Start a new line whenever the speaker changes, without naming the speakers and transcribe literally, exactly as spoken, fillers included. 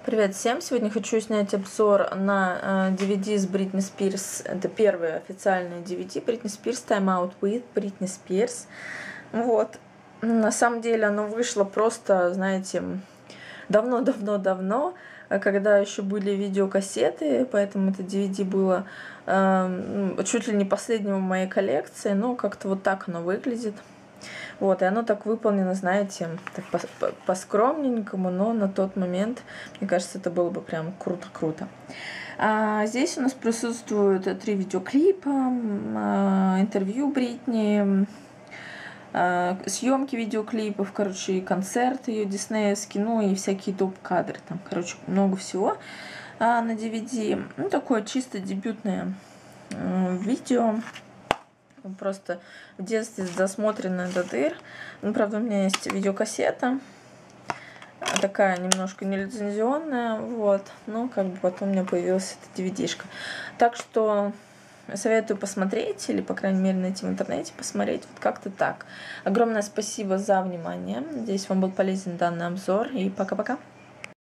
Привет всем! Сегодня хочу снять обзор на э, ди ви ди с Бритни Спирс. Это первое официальное ди ви ди Бритни Спирс Time Out with Бритни Спирс. Вот. На самом деле оно вышло просто, знаете, давно-давно-давно, когда еще были видеокассеты, поэтому это ди ви ди было э, чуть ли не последним в моей коллекции, но как-то вот так оно выглядит. Вот, и оно так выполнено, знаете, так по-скромненькому, но на тот момент, мне кажется, это было бы прям круто-круто. А здесь у нас присутствуют три видеоклипа, интервью Бритни, съемки видеоклипов, короче, концерт ее диснеевский, ну и всякие топ-кадры, там, короче, много всего а, на ди ви ди. Ну, такое чисто дебютное э, видео. Просто в детстве засмотренная до дыр. Ну, правда, у меня есть видеокассета. Такая немножко нелицензионная. Вот. Но как бы потом у меня появилась эта ди ви ди-шка. Так что советую посмотреть. Или, по крайней мере, найти в интернете посмотреть. Вот как-то так. Огромное спасибо за внимание. Надеюсь, вам был полезен данный обзор. И пока-пока.